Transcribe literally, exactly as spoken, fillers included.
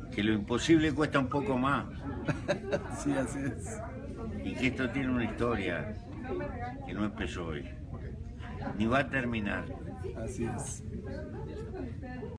que lo imposible cuesta un poco más Sí, así es. y que esto tiene una historia que no empezó hoy, ni va a terminar. Así es.